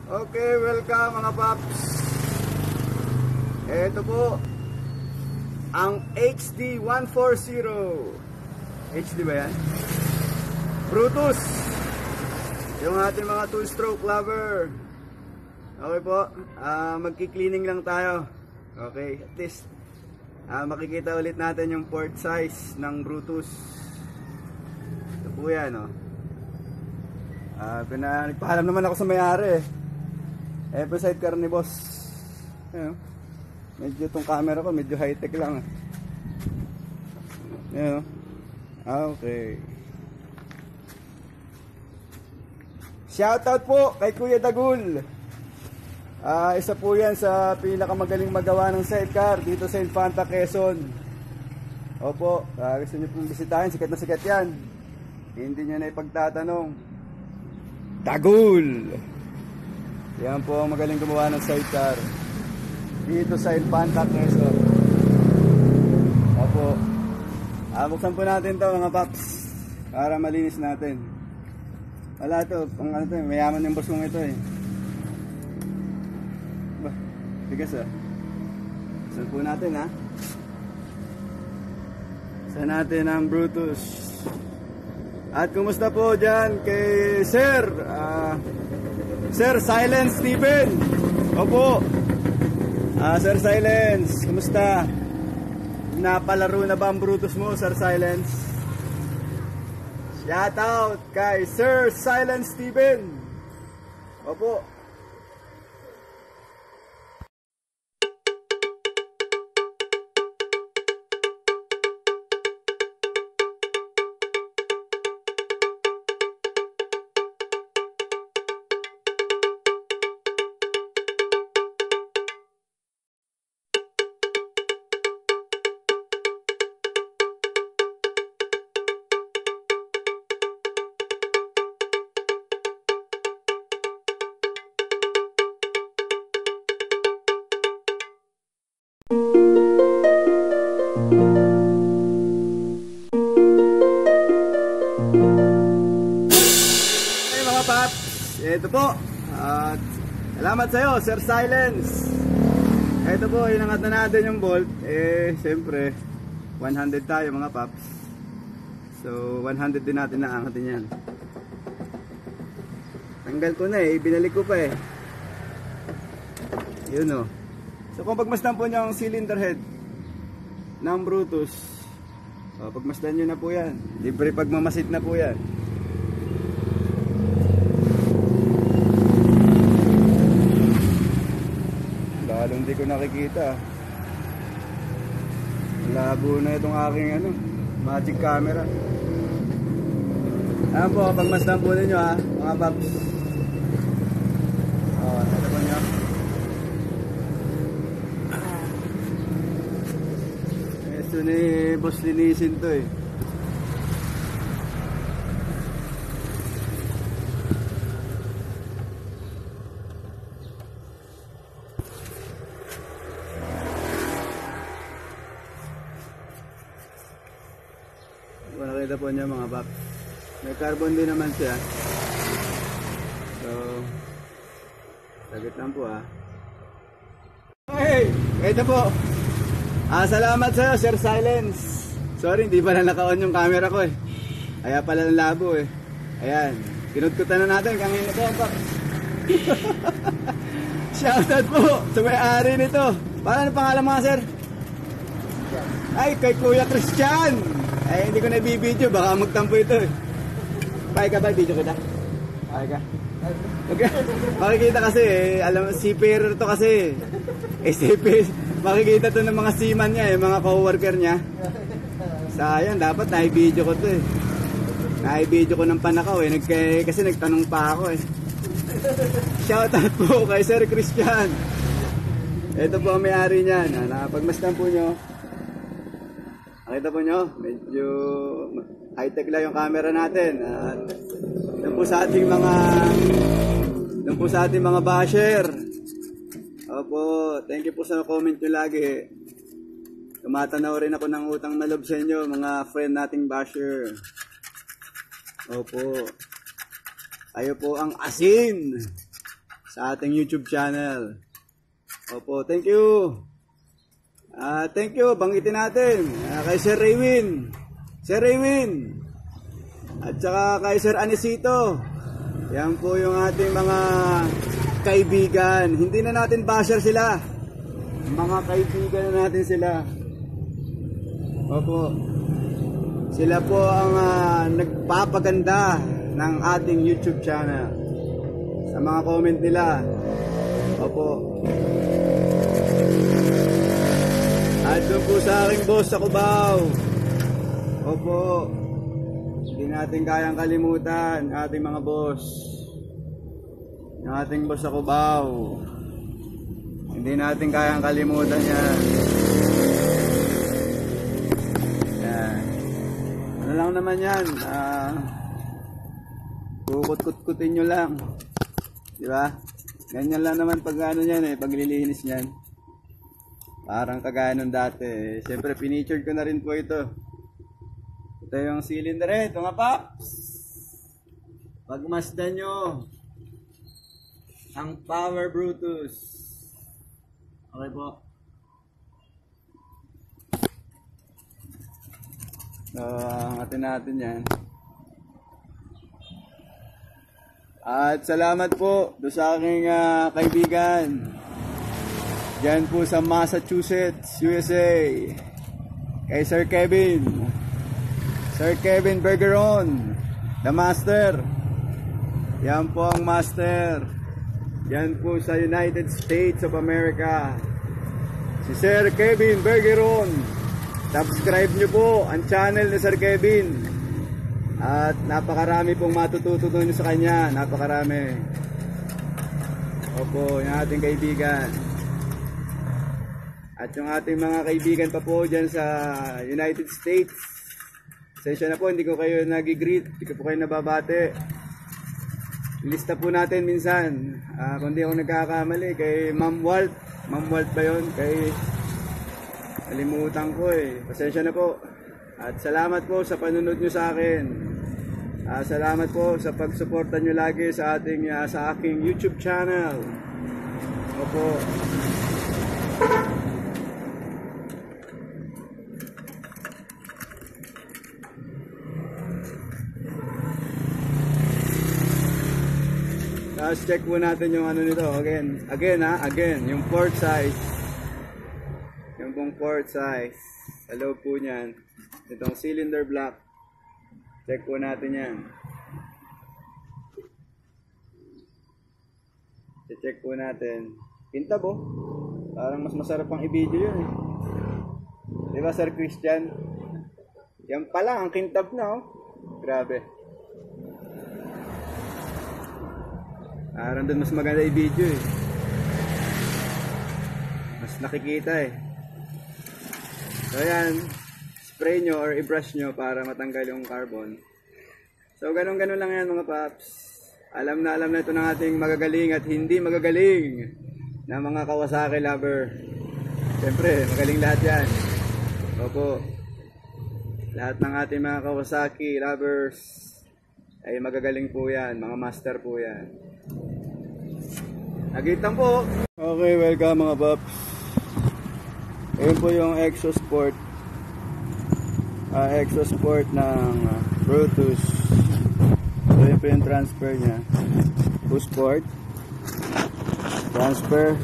Okay, welcome mga paps. Ito po ang HD 140. HD ba yan? Brutus. Yung ating mga 2-stroke lover. Okay po, magki-cleaning lang tayo. Okay, at least makikita ulit natin yung port size ng Brutus. Ito po yan, oh. Nagpaalam naman ako sa may-ari eh. Ever sidecar ni boss. Ayan, medyo itong camera ko medyo high tech lang. Ayan, okay. Shoutout po kay Kuya Dagul. Isa po yan sa pinakamagaling magawa ng sidecar dito sa Infanta, Quezon. Opo, gusto nyo pong bisitahin, sikat na sikat yan. Hindi nyo na ipagtatanong. Dagul! Yan po ang magaling gumawa ng sidecar dito sa Infanta, Quezon. Opo. Buksan po natin to mga paps para malinis natin. Wala to, pang ano to, mayaman yung boss mong ito eh. Bah, tigas ah. Buksan po natin ha. Buksan natin ang Brutus. At kumusta po dyan kay Sir Sir Silence Steven. Opo. Sir Silence, kumusta? Napalaro na ba ang Brutus mo, Sir Silence? Shout out kay Sir Silence Steven. Opo. Ito po, at salamat sa iyo, Sir Silence. Ito po, inangat na natin yung bolt. Siyempre 100 tayo mga paps. So 100 din natin naangatin yan. Tanggal ko na binalik ko pa yun o. So kung pagmasdan po nyo ang cylinder head ng Brutus, pagmasdan nyo na po yan. Libre pagmamasit na po yan. Hindi ko nakikita. Labo na itong aking magic camera. Ayan po, pagmasdan po ninyo mga paps. Ito po nyo. Ito ni boss linisin to Nakita po niya mga paps. May carbon din naman siya. So sagit lang po Hey! Ito po. Salamat sa iyo, Sir Silence. Sorry, hindi pala naka-on yung camera ko Kaya pala ng labo Ayan. Pinutkutan na natin kanina ito paps. Shoutout po sa may-ari nito. Paano pangalan mga sir? Ay, kay Kuya Christian. Hindi ko na i-video, baka magtampo ito Pay ka ba? Video kita? Pay ka? Okay. Makikita kasi alam, seafarer to kasi makikita to ng mga seaman niya mga co-worker niya. Sayang, dapat na-video ko to na-video ko ng panakaw kasi nagtanong pa ako Shoutout po kay Sir Christian. Ito po ang may-ari niyan. Pagmasdan po nyo, nakita po nyo, medyo high-tech lang yung camera natin. Doon po sa ating mga basher. Opo, thank you po sa comment nyo lagi. Tumatanaw rin ako ng utang na loob sa inyo, mga friend nating basher. Opo. Kayo po ang asin sa ating YouTube channel. Opo, thank you. Thank you, banggitin natin kay Sir Raywin. Sir Raywin. At saka kay Sir Anisito. Yan po yung ating mga kaibigan. Hindi na natin basher sila. Mga kaibigan na natin sila. Opo. Sila po ang nagpapaganda ng ating YouTube channel. Sa mga comment nila. Opo. At doon po sa aking boss sa Cubao. Opo. Hindi natin kayang kalimutan ating mga boss. Yung ating boss sa Cubao. Hindi natin kayang kalimutan yan. Yan. Ano lang naman yan. Kukut-kut-kutin nyo lang. Diba? Ganyan lang naman pag ano yan paglilinis yan. Parang kagaya nung dati. Siyempre pinictured ko na rin po ito. Ito yung cylinder ito mga paps. Pagmasdan nyo ang Power Brutus. Okay po. So, angatin natin yan. At salamat po do sa aking kaibigan diyan po sa Massachusetts, USA, kay Sir Kevin Bergeron, the master. Yan po ang master. Yan po sa United States of America, si Sir Kevin Bergeron. Subscribe nyo po ang channel ni Sir Kevin. At napakarami pong matututunan nyo sa kanya. Napakarami. Opo, yung ating kaibigan. At yung ating mga kaibigan pa po dyan sa United States. Sensya na po, hindi ko kayo nag-greet. Hindi ko po kayo nababate. Lista po natin minsan. Kung di ako nagkakamali, kay Ma'am Walt. Ma'am Walt ba yun? Kay... Kalimutan ko Pasensya na po. At salamat po sa panunod nyo sa akin. Salamat po sa pagsuporta nyo lagi sa aking YouTube channel. Opo. Tapos check po natin yung ano nito. Again, yung port size. Yung pong port size. Sa loob po niyan. Itong cylinder block. Check po natin yan. I-check po natin. Kintab Parang mas masarap pang i-video yun Diba Sir Christian? Yan pala ang kintab na Grabe. Parang doon mas maganda i-video Mas nakikita So yan, spray nyo or i-brush nyo para matanggal yung carbon. So ganun-ganun lang yan mga paps. Alam na ito ng ating magagaling at hindi magagaling na mga Kawasaki lover. Siyempre, magaling lahat yan. Opo. Lahat ng ating mga Kawasaki lovers ay magagaling po yan. Mga master po yan. Nagitan po. Okay, welcome mga paps. Ayun po yung ExoSport. ExoSport ng Brutus. So yun po yung transfer nya. Push port. Transfer.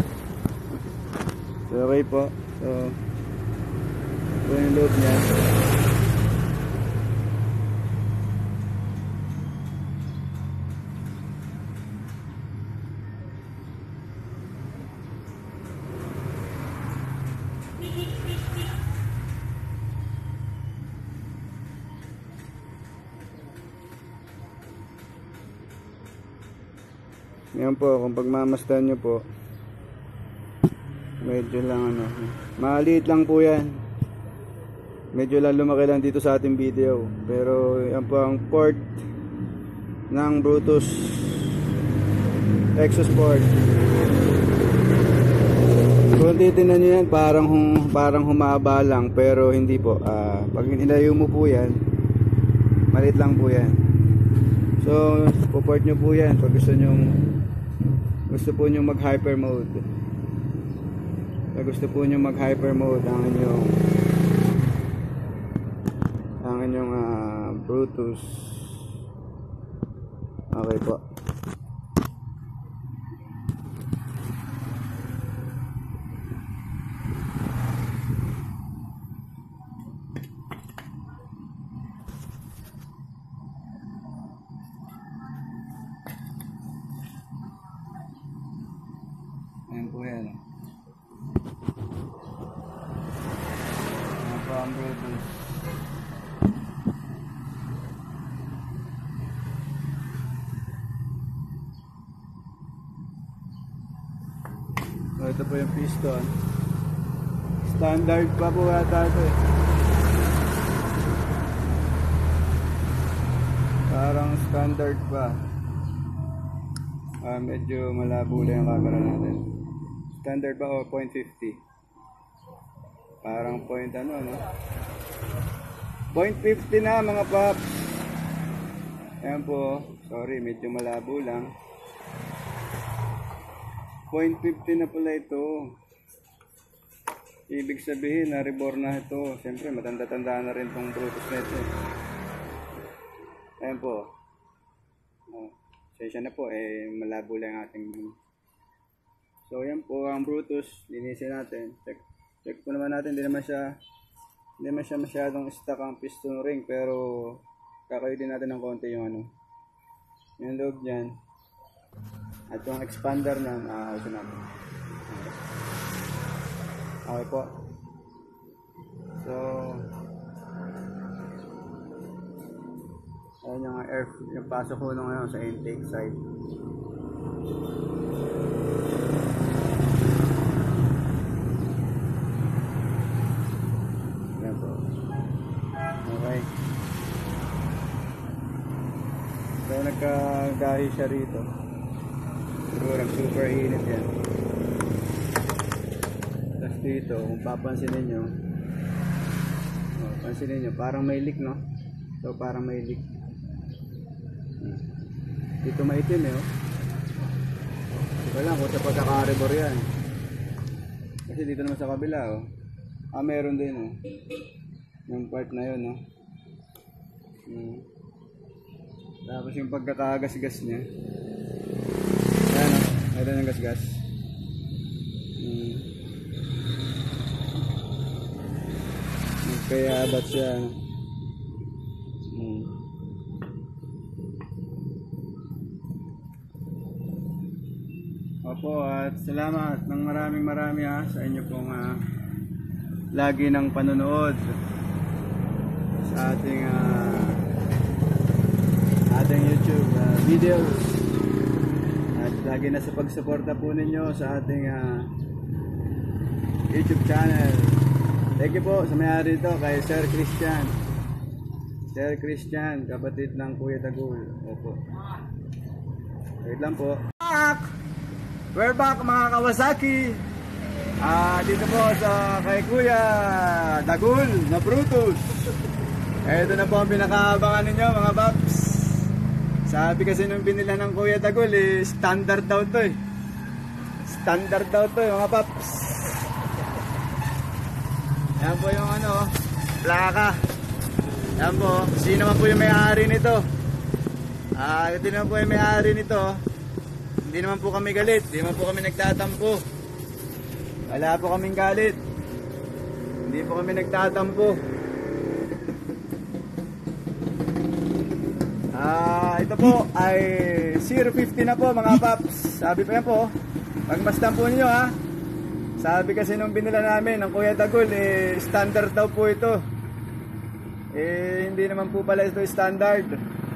So okay po. So ito yung loop nya. Yan po, kung pagmamasdan nyo po, medyo lang maliit lang po yan. Medyo lang lumaki lang dito sa ating video. Pero yan po ang port ng Brutus ExoSport. Kung titignan nyo yan, parang humaba lang, pero hindi po. Pag nilayo mo po yan, maliit lang po yan. So, puport nyo po yan pag gusto nyo gusto po nyo mag hyper mode, ang inyong Brutus. Okay po. Ayan po yan. Ayan po ang Brutus. So, ito po yung piston. Standard pa po yata ito eh. Parang standard pa. Medyo malabo lang yung camera natin. Standard pa o 0.50. Parang point ano, no? 0.50 na mga paps. Ayan po. Sorry, medyo malabo lang. 0.50 na pala ito. Ibig sabihin na reborn na ito. Siyempre matanda-tanda na rin itong Brutus na ito. Ayan po. Sensya na po, malabo lang ating. So yan po ang Brutus. Linisin natin. Check po naman natin. Hindi naman siya masyadong stuck ang piston ring, pero kakayo din natin ng konti yung yung loob dyan. At yung expander na ayusin natin. Okay po. So ayan yung air, yung pasok ko nung sa intake side. Ayan po. Okay. So nagkagahi siya rito. Siguro super init yan. Tapos dito, kung papansinin nyo, pansinin nyo, parang may leak, no? So parang may leak. Dito maitim eh, oh. Hindi ko lang kung sa pagkaka-rebor yan. Kasi dito naman sa kabila, oh. Meron din, oh. Yung part na yun, oh. Tapos yung pagkakagasgas niya. Ayan, oh. Mayroon yung gasgas. Kaya ba't siya, Opo, at salamat ng marami sa inyo pong lagi ng panonood sa ating YouTube videos, at lagi na sa pagsuporta po ninyo sa ating YouTube channel. Thank you po sa may-ari ito, kay Sir Christian, kapatid ng Kuya Dagul. Opo. Wait lang po. We're back mga Kawasaki. Dito po sa kay Kuya Dagul na Brutus. Ito na po ang pinakaabangan ninyo mga paps. Sabi kasi nung binila ng Kuya Dagul, standard daw to eh. Standard daw to mga paps. Yan po yung plaka. Yan po, sino naman po yung may-ari nito. Ito naman po yung may-ari nito. Hindi naman po kami galit, hindi naman po kami nagtatampo. Wala po kaming galit. Hindi po kami nagtatampo. Ito po ay 050 na po mga paps. Sabi pa yan po, pagmasdan po ninyo ha. Sabi kasi nung binila namin ng Kuya Dagul, standard daw po ito. Hindi naman po pala ito standard.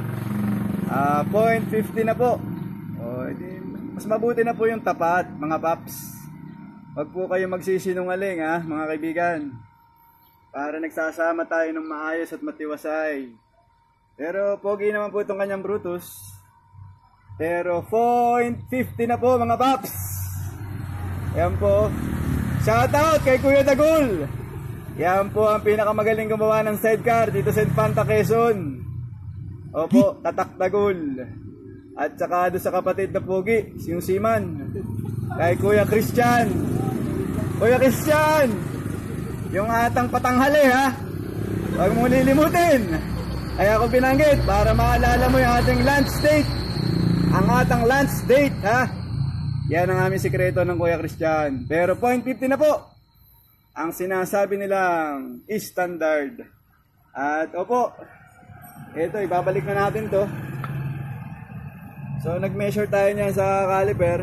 0.50 na po. Mas mabuti na po yung tapat mga paps. Huwag po kayo magsisinungaling ha mga kaibigan. Para nagsasama tayo ng maayos at matiwasay. Pero pogi naman po itong kanyang Brutus. Pero 0.50 na po mga paps. Ayan po. Shoutout kay Kuya Dagul. Yan po ang pinakamagaling gumawa ng sidecar dito sa Infanta, Quezon. Opo, Tatak Dagul. At saka doon sa kapatid na pogi, yung Siman. Kay Kuya Christian. Kuya Christian! Yung atang patanghali ha. Huwag mo lilimutin. Kaya ako binanggit para maalala mo yung ating lunch date. Ang atang lunch date ha. Yan ang aming sikreto ng Kuya Christian. Pero 0.50 na po ang sinasabi nilang standard. At opo, ito ibabalik na natin to. So nag-measure tayo niyan sa caliper.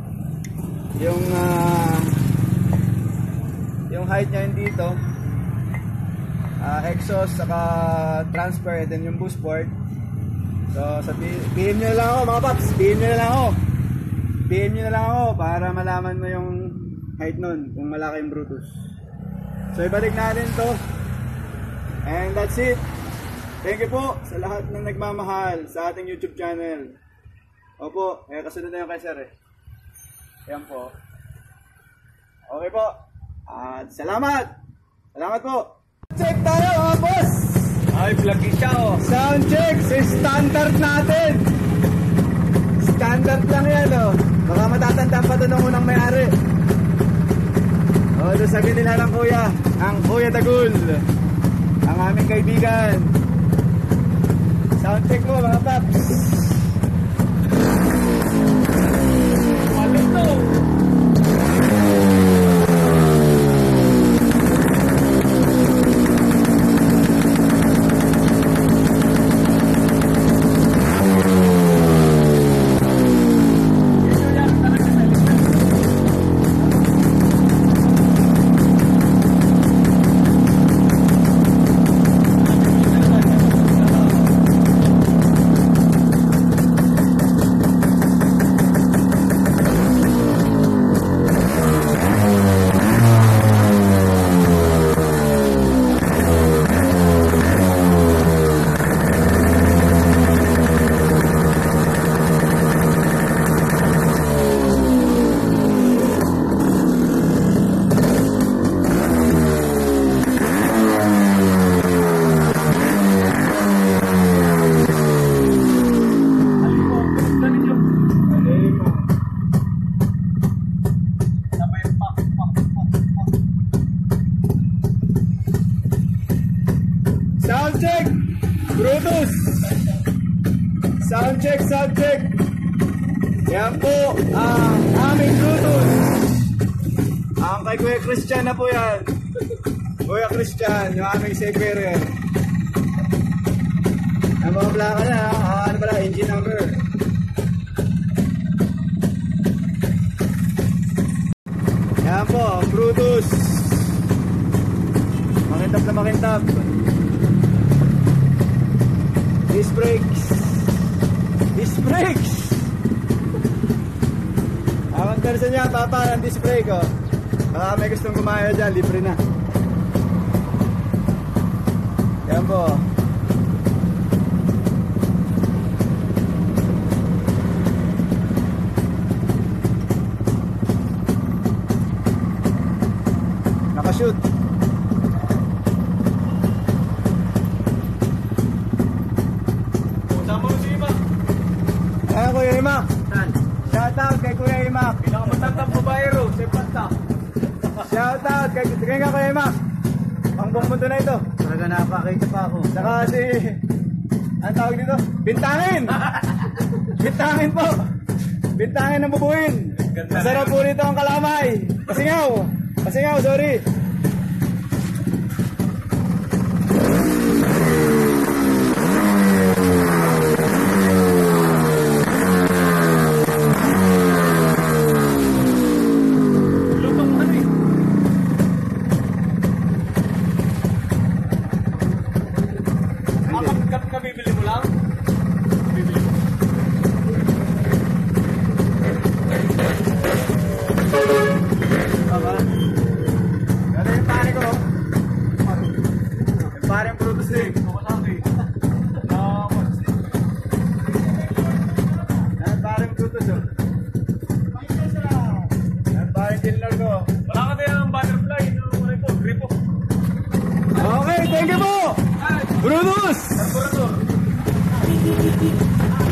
Yung height niya dito, exhaust saka transfer, and then yung boost port. So PM nyo na lang ako mga paps, PM nyo na lang ako. PM nyo na lang ako para malaman mo yung height nun kung malaki yung Brutus. So ibalik natin to. And that's it. Thank you po sa lahat ng nagmamahal sa ating YouTube channel. Opo, kasunod na yung kay sir eh. Ayan po. Okay po. At salamat! Salamat po! Check tayo mga boss! Ay, vloggy siya oh. Sound check! Standard natin! Standard lang yan oh. Baka matatanda pa doon ng unang may-ari. O, doon sabi nila ng kuya. Ang Kuya Dagul. Ang aming kaibigan. Sound check mo mga paps. Walito! Sound check! Brutus! Sound check, sound check! Yan po ang aming Brutus. Ang kay Kuya Christian na po yan. Kuya Christian, yung aming sequerer. Ang mga plaka na, ano pala, engine number. Yan po, ang Brutus. Makintab na makintab. Disc brakes. Disc brakes. Ang version niya, papa ng disc brake oh. Baka may gustong gumaya dyan, libre na. Yan po. Nakashoot. Ayan Kuya Imak. Shoutout kay Kuya Imak. Pinakamatandang babae ro, si Panta. Shoutout kay Kuya Imak. Ang buong mundo na ito. Talaga napakita pa ako. Saka si... Ang tawag dito? Bintangin! Bintangin po! Bintangin ng bubuin! Masarap po rito ang kalamay! Pasingaw! Pasingaw, sorry! Kabibili mo lang? Bibili mo. Tama. Gano'n yung pare ko. Yung pare yung Brutus eh. Wala ko eh. Yan pare yung Brutus oh. Yan pare yung Gilnor ko. Wala ka tayo ng butterfly. Gripo. Okay, thank you po! Brutus! Carburetor.